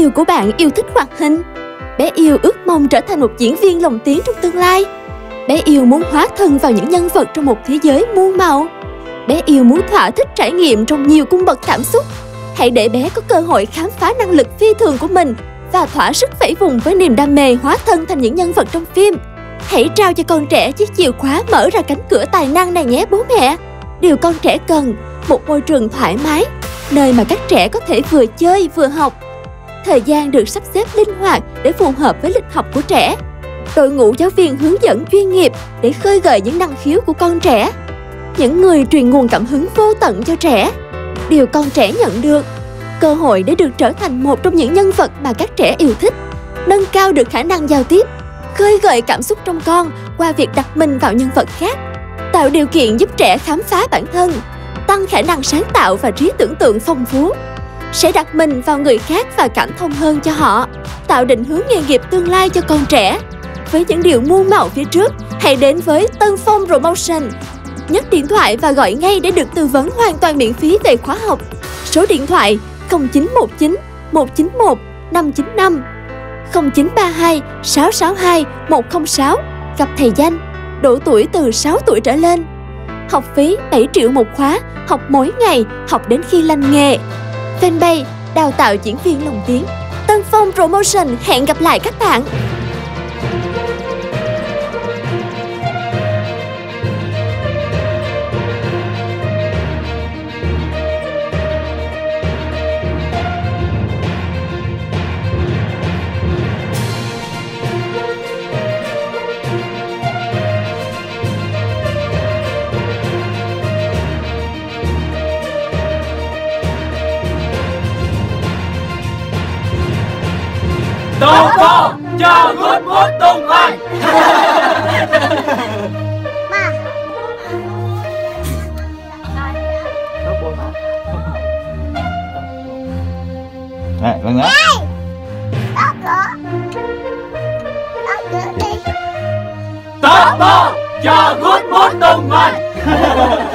yêu của bạn yêu thích hoạt hình. Bé yêu ước mong trở thành một diễn viên lồng tiếng trong tương lai. Bé yêu muốn hóa thân vào những nhân vật trong một thế giới muôn màu. Bé yêu muốn thỏa thích trải nghiệm trong nhiều cung bậc cảm xúc. Hãy để bé có cơ hội khám phá năng lực phi thường của mình và thỏa sức phẩy vùng với niềm đam mê hóa thân thành những nhân vật trong phim. Hãy trao cho con trẻ chiếc chìa khóa mở ra cánh cửa tài năng này nhé bố mẹ. Điều con trẻ cần, một môi trường thoải mái, nơi mà các trẻ có thể vừa chơi vừa học. Thời gian được sắp xếp linh hoạt để phù hợp với lịch học của trẻ. Đội ngũ giáo viên hướng dẫn chuyên nghiệp để khơi gợi những năng khiếu của con trẻ. Những người truyền nguồn cảm hứng vô tận cho trẻ. Điều con trẻ nhận được, cơ hội để được trở thành một trong những nhân vật mà các trẻ yêu thích, nâng cao được khả năng giao tiếp, khơi gợi cảm xúc trong con qua việc đặt mình vào nhân vật khác, tạo điều kiện giúp trẻ khám phá bản thân, tăng khả năng sáng tạo và trí tưởng tượng phong phú. Sẽ đặt mình vào người khác và cảm thông hơn cho họ, tạo định hướng nghề nghiệp tương lai cho con trẻ. Với những điều muôn màu phía trước, hãy đến với Tân Phong Promotion. Nhấc điện thoại và gọi ngay để được tư vấn hoàn toàn miễn phí về khóa học. Số điện thoại 0919 191 595, 0932 662 106, gặp thầy Danh, độ tuổi từ 6 tuổi trở lên. Học phí 7 triệu một khóa, học mỗi ngày, học đến khi lanh nghề. Fanpage đào tạo diễn viên lồng tiếng. Tân Phong Promotion hẹn gặp lại các bạn. Tân Phong cho good mood tung hoành. Này, con nhớ. Tân Phong cho good mood tung hoành.